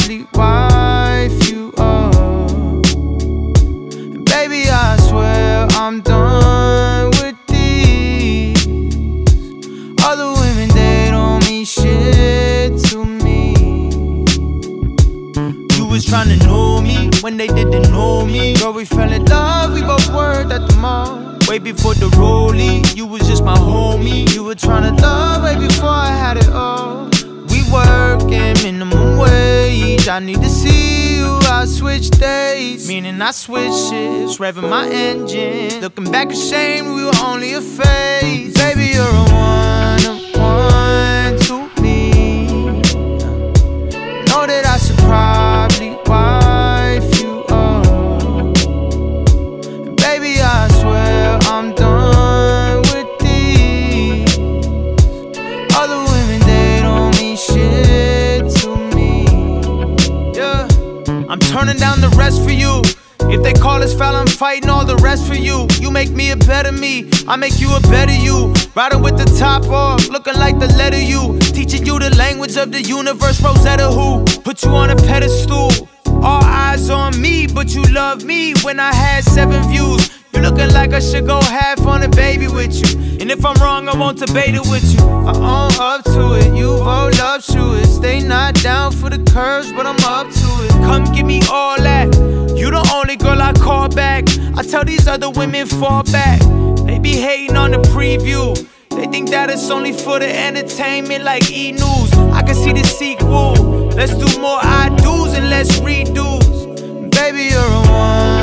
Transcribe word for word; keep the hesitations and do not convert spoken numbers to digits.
probably wife you up. And baby, I swear I'm done with these other women, they don't mean shit to me. You was trying to know me when they didn't know me. Girl, we fell in love, we both worked at the mall. Way before the rollie, you was just my homie. You were trying to love way before I had it all. We working minimum wage. I need to see you, I switch days, meaning I switch shifts, revving my engine. Looking back ashamed, we were only a phase. Baby, you're a one of one to me. Know that I should probably wife you up. And baby, I swear I'm done with these other women, they don't mean shit to me. Yeah, I'm turning down the rest for you. If they call us foul, I'm fighting all the rest for you. You make me a better me, I make you a better you. Riding with the top off, looking like the letter U. Teaching you the language of the universe, Rosetta who put you on a pedestal. All eyes on me, but you love me when I had seven views. You looking like I should go half on a baby with you. And if I'm wrong, I won't debate it with you. I own up to it, you roll up to it. Stay not down for the curves, but I'm up to it. Come give me all that, you the only girl I call back. I tell these other women fall back. They be hating on the preview, they think that it's only for the entertainment like E! News. I can see the sequel, let's do more I do's and less redos. Baby, you're a one